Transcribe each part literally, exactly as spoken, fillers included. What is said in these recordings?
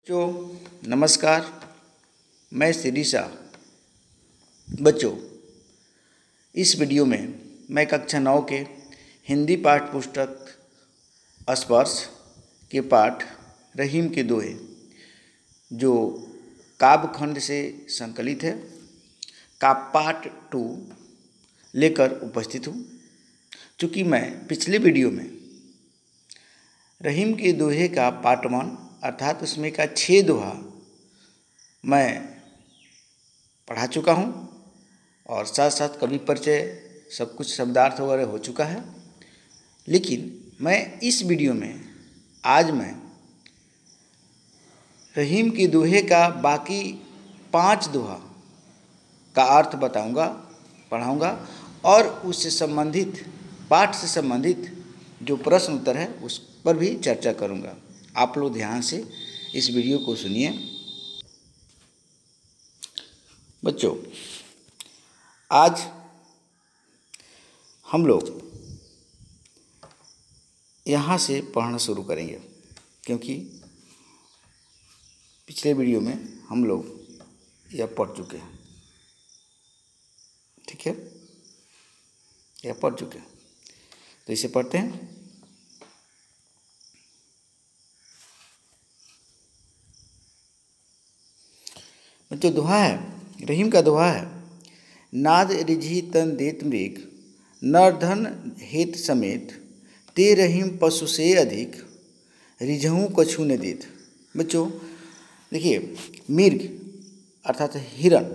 बच्चों नमस्कार, मैं शिरीषा। बच्चों, इस वीडियो में मैं कक्षा नौ के हिंदी पाठ पुस्तक स्पर्श के पाठ रहीम के दोहे, जो काव्य खंड से संकलित है, का पार्ट टू लेकर उपस्थित हूँ। चूँकि मैं पिछले वीडियो में रहीम के दोहे का पार्ट वन अर्थात उसमें का छः दोहा मैं पढ़ा चुका हूँ और साथ साथ कवि परिचय सब कुछ शब्दार्थ वगैरह हो चुका है। लेकिन मैं इस वीडियो में आज मैं रहीम के दोहे का बाकी पांच दोहा का अर्थ बताऊंगा, पढ़ाऊंगा और उससे संबंधित पाठ से संबंधित जो प्रश्न उत्तर है उस पर भी चर्चा करूंगा। आप लोग ध्यान से इस वीडियो को सुनिए। बच्चों, आज हम लोग यहाँ से पढ़ना शुरू करेंगे, क्योंकि पिछले वीडियो में हम लोग यह पढ़ चुके हैं। ठीक है, यह पढ़ चुके हैं, तो इसे पढ़ते हैं। जो दोहा है, रहीम का दोहा है, नाद रिझी तन देत मृग, नर धन हेत समेत, ते रहीम पशु से अधिक, रिझहूँ कछु न देत। बच्चों देखिए, मृग अर्थात हिरण,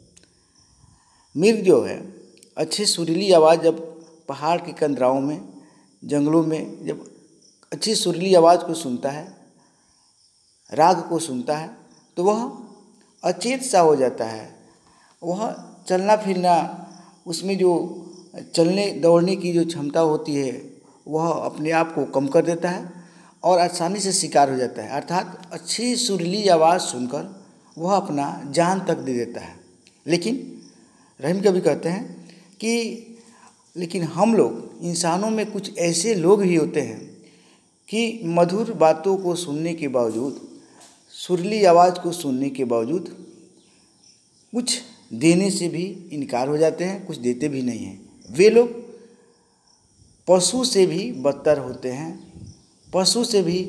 मृग जो है अच्छी सुरीली आवाज़ जब पहाड़ के कंदराओं में, जंगलों में जब अच्छी सुरीली आवाज़ को सुनता है, राग को सुनता है, तो वह अचेत सा हो जाता है। वह चलना फिरना, उसमें जो चलने दौड़ने की जो क्षमता होती है वह अपने आप को कम कर देता है और आसानी से शिकार हो जाता है। अर्थात अच्छी सुरीली आवाज़ सुनकर वह अपना जान तक दे देता है। लेकिन रहीम कवि कहते हैं कि लेकिन हम लोग इंसानों में कुछ ऐसे लोग भी होते हैं कि मधुर बातों को सुनने के बावजूद, सुरीली आवाज़ को सुनने के बावजूद कुछ देने से भी इनकार हो जाते हैं, कुछ देते भी नहीं हैं। वे लोग पशु से भी बदतर होते हैं, पशु से भी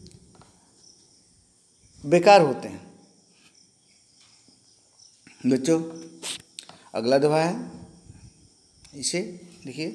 बेकार होते हैं। बच्चों, अगला दोहा है, इसे देखिए।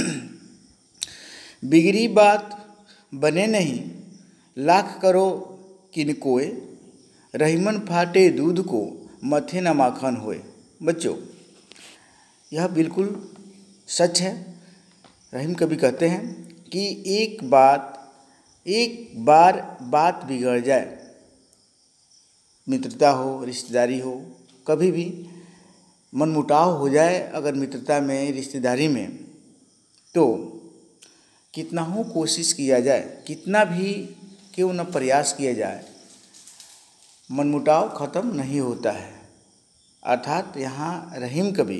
बिगड़ी बात बने नहीं, लाख करो किन कोय, रहीमन फाटे दूध को, मथे न माखन होए। बच्चों, यह बिल्कुल सच है। रहीम कवि कहते हैं कि एक बात एक बार बात बिगड़ जाए, मित्रता हो, रिश्तेदारी हो, कभी भी मनमुटाव हो जाए अगर मित्रता में, रिश्तेदारी में, तो कितना हो कोशिश किया जाए, कितना भी क्यों न प्रयास किया जाए, मनमुटाव खत्म नहीं होता है। अर्थात यहाँ रहीम कवि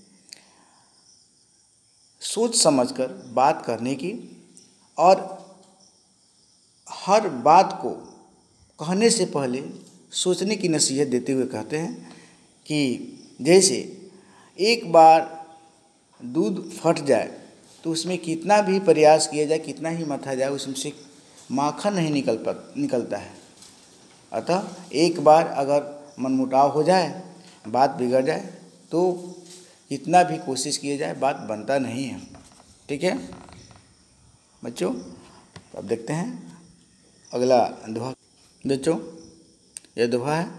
सोच समझकर बात करने की और हर बात को कहने से पहले सोचने की नसीहत देते हुए कहते हैं कि जैसे एक बार दूध फट जाए तो उसमें कितना भी प्रयास किया जाए, कितना ही मथा जाए, उसमें से माखन नहीं निकल पा निकलता है। अतः एक बार अगर मनमुटाव हो जाए, बात बिगड़ जाए, तो कितना भी कोशिश किया जाए बात बनता नहीं है। ठीक है बच्चों, अब देखते हैं अगला दोहा। बच्चों, यह दोहा है,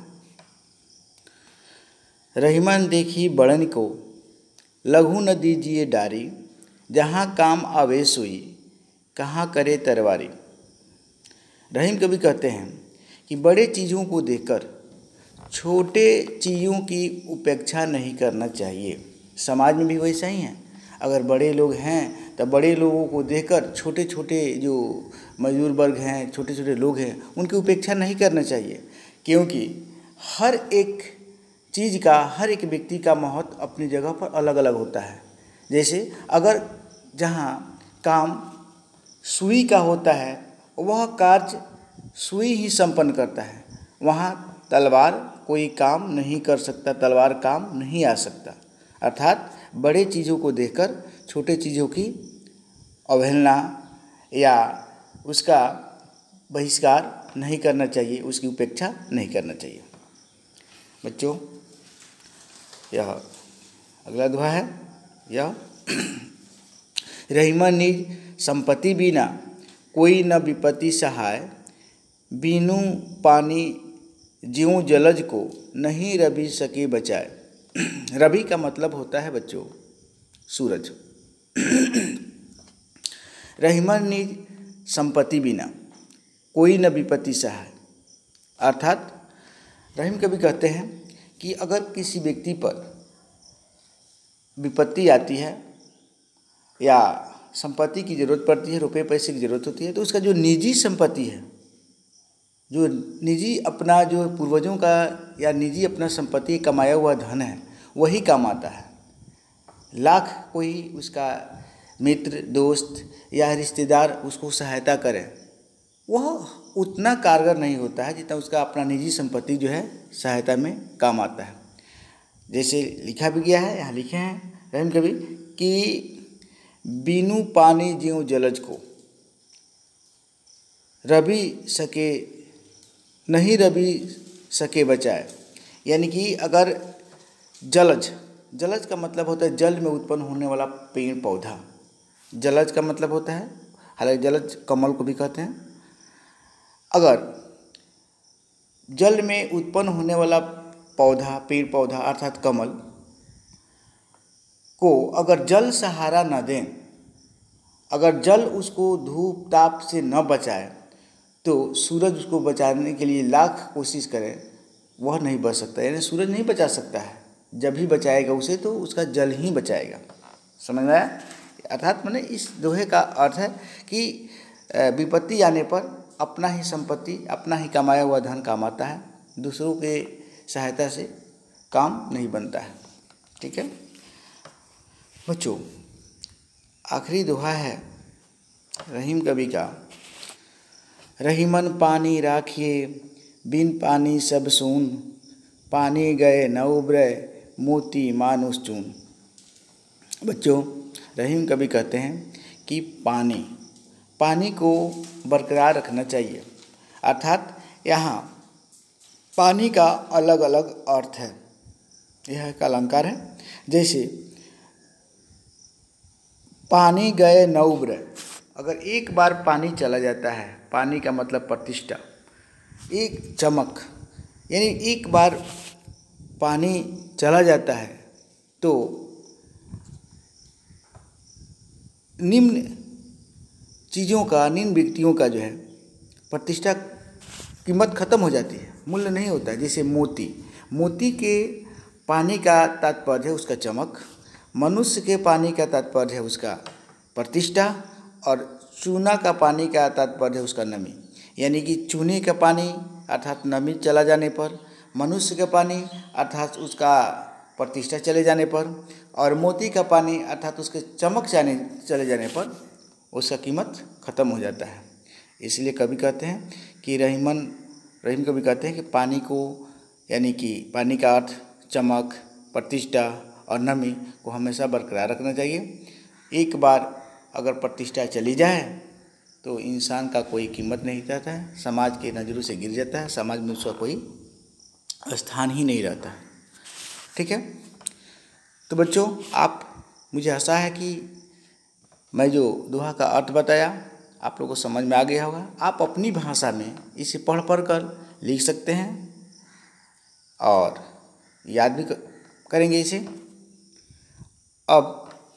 रहीमन देखी बड़न को, लघु न दीजिए डारी, जहाँ काम आवे सोई, कहाँ करे तरवारी। रहीम कवि कहते हैं कि बड़े चीज़ों को देखकर छोटे चीज़ों की उपेक्षा नहीं करना चाहिए। समाज में भी वैसा ही है। अगर बड़े लोग हैं तो बड़े लोगों को देखकर छोटे छोटे जो मजदूर वर्ग हैं, छोटे छोटे लोग हैं, उनकी उपेक्षा नहीं करना चाहिए, क्योंकि हर एक चीज़ का, हर एक व्यक्ति का महत्व अपनी जगह पर अलग अलग होता है। जैसे अगर जहाँ काम सुई का होता है, वह कार्य सुई ही संपन्न करता है, वहाँ तलवार कोई काम नहीं कर सकता, तलवार काम नहीं आ सकता। अर्थात बड़े चीज़ों को देखकर छोटे चीज़ों की अवहेलना या उसका बहिष्कार नहीं करना चाहिए, उसकी उपेक्षा नहीं करना चाहिए। बच्चों, यह अगला दोहा है, यह रहीमन निज संपत्ति बिना कोई न विपत्ति सहाय, बीनू पानी ज्यों जलज को नहीं रवि सके बचाए। रवि का मतलब होता है बच्चों सूरज। रहीमन निज संपत्ति बिना कोई न विपत्ति सहाय, अर्थात रहीम कवि कहते हैं कि अगर किसी व्यक्ति पर विपत्ति आती है या संपत्ति की ज़रूरत पड़ती है, रुपए पैसे की ज़रूरत होती है, तो उसका जो निजी संपत्ति है, जो निजी अपना जो पूर्वजों का या निजी अपना संपत्ति कमाया हुआ धन है, वही काम आता है। लाख कोई उसका मित्र दोस्त या रिश्तेदार उसको सहायता करे, वह उतना कारगर नहीं होता है जितना उसका अपना निजी संपत्ति जो है सहायता में काम आता है। जैसे लिखा भी गया है, यहाँ लिखे हैं रहीम कवि कि बीनू पानी ज्यों जलज को रवि सके नहीं रवि सके बचाए। यानी कि अगर जलज, जलज का मतलब होता है जल में उत्पन्न होने वाला पेड़ पौधा। जलज का मतलब होता है, हालांकि जलज कमल को भी कहते हैं। अगर जल में उत्पन्न होने वाला पौधा, पेड़ पौधा अर्थात कमल को अगर जल सहारा न दें, अगर जल उसको धूप ताप से न बचाए, तो सूरज उसको बचाने के लिए लाख कोशिश करे, वह नहीं बच सकता। यानी सूरज नहीं बचा सकता है, जब भी बचाएगा उसे तो उसका जल ही बचाएगा। समझ में आया? अर्थात मैंने इस दोहे का अर्थ है कि विपत्ति आने पर अपना ही संपत्ति, अपना ही कमाया हुआ धन काम आता है, दूसरों के सहायता से काम नहीं बनता है। ठीक है बच्चों, आखिरी दोहा है रहीम कवि का, रहीमन पानी राखिए बिन पानी सब सून, पानी गए न उबरे मोती मानुष चून। बच्चों, रहीम कवि कहते हैं कि पानी पानी को बरकरार रखना चाहिए। अर्थात यहाँ पानी का अलग अलग अर्थ है, यह एक अलंकार है। जैसे पानी गए न उबरे, अगर एक बार पानी चला जाता है, पानी का मतलब प्रतिष्ठा, एक चमक, यानी एक बार पानी चला जाता है तो निम्न चीज़ों का, निम्न व्यक्तियों का जो है प्रतिष्ठा, कीमत खत्म हो जाती है, मूल्य नहीं होता है। जैसे मोती, मोती के पानी का तात्पर्य है उसका चमक, मनुष्य के पानी का तात्पर्य है उसका प्रतिष्ठा, और चूना का पानी का तात्पर्य है उसका नमी। यानी कि चूने का पानी अर्थात नमी चला जाने पर, मनुष्य का पानी अर्थात उसका प्रतिष्ठा चले जाने पर, और मोती का पानी अर्थात उसके चमक जाने चले जाने पर उसका कीमत खत्म हो जाता है। इसलिए कवि कहते हैं कि रहीमन रहीम कवि कहते हैं कि पानी को, यानी कि पानी का अर्थ चमक, प्रतिष्ठा और नमी को हमेशा बरकरार रखना चाहिए। एक बार अगर प्रतिष्ठा चली जाए तो इंसान का कोई कीमत नहीं रहता है, समाज के नज़रों से गिर जाता है, समाज में उसका कोई स्थान ही नहीं रहता है। ठीक है, तो बच्चों, आप, मुझे आशा है कि मैं जो दोहा का अर्थ बताया आप लोगों को समझ में आ गया होगा। आप अपनी भाषा में इसे पढ़ पढ़ कर लिख सकते हैं और याद भी करेंगे इसे। अब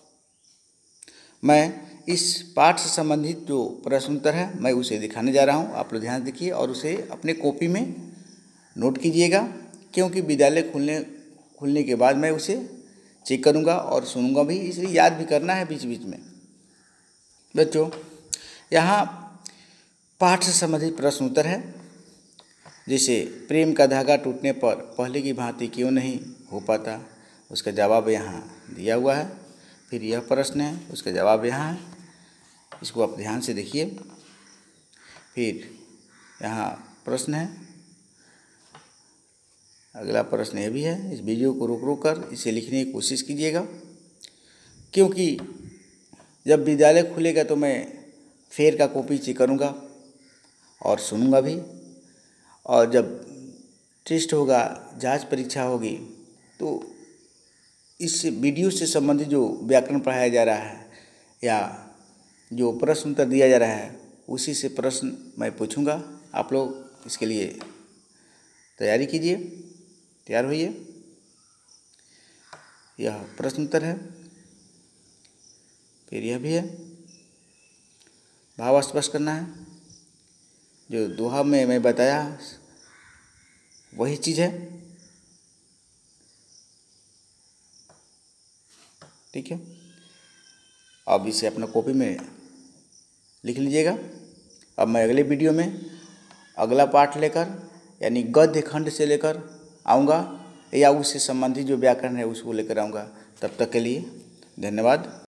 मैं इस पाठ से संबंधित जो प्रश्न उत्तर है मैं उसे दिखाने जा रहा हूँ, आप लोग ध्यान देखिए और उसे अपने कॉपी में नोट कीजिएगा, क्योंकि विद्यालय खुलने खुलने के बाद मैं उसे चेक करूँगा और सुनूंगा भी, इसलिए याद भी करना है बीच बीच में। बच्चों, यहाँ पाठ से संबंधित प्रश्न उत्तर है। जैसे प्रेम का धागा टूटने पर पहले की भांति क्यों नहीं हो पाता, उसका जवाब यहाँ दिया हुआ है। फिर यह प्रश्न है, उसका जवाब यहाँ है, इसको आप ध्यान से देखिए। फिर यहाँ प्रश्न है, अगला प्रश्न यह भी है, इस वीडियो को रोक रोक कर इसे लिखने की कोशिश कीजिएगा, क्योंकि जब विद्यालय खुलेगा तो मैं फेर का कॉपी चेक करूँगा और सुनूंगा भी, और जब टेस्ट होगा, जांच परीक्षा होगी, तो इस वीडियो से संबंधित जो व्याकरण पढ़ाया जा रहा है या जो प्रश्न उत्तर दिया जा रहा है उसी से प्रश्न मैं पूछूंगा। आप लोग इसके लिए तैयारी कीजिए, तैयार होइए। यह प्रश्न उत्तर है, फिर यह भी है, भाव स्पष्ट करना है। जो दोहा में मैं बताया वही चीज़ है, ठीक है। अब इसे अपना कॉपी में लिख लीजिएगा। अब मैं अगले वीडियो में अगला पाठ लेकर यानी गद्य खंड से लेकर आऊँगा या उससे संबंधित जो व्याकरण है उसको लेकर आऊँगा। तब तक के लिए धन्यवाद।